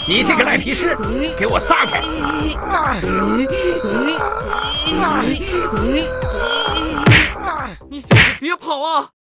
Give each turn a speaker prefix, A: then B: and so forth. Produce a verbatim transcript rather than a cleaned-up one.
A: 你这个赖皮师，给我撒开！
B: 你小子别跑啊！